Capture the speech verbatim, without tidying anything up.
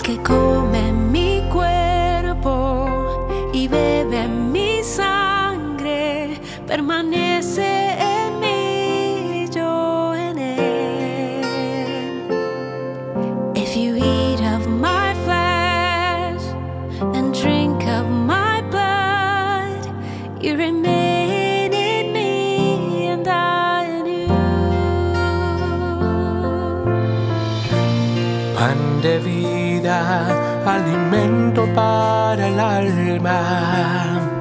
que come mi cuerpo y bebe mi sangre, permanece en mí, yo en él. If you eat of my flesh and drink of my blood, you remain in me and I in you. Pan de vida, alimento para el alma.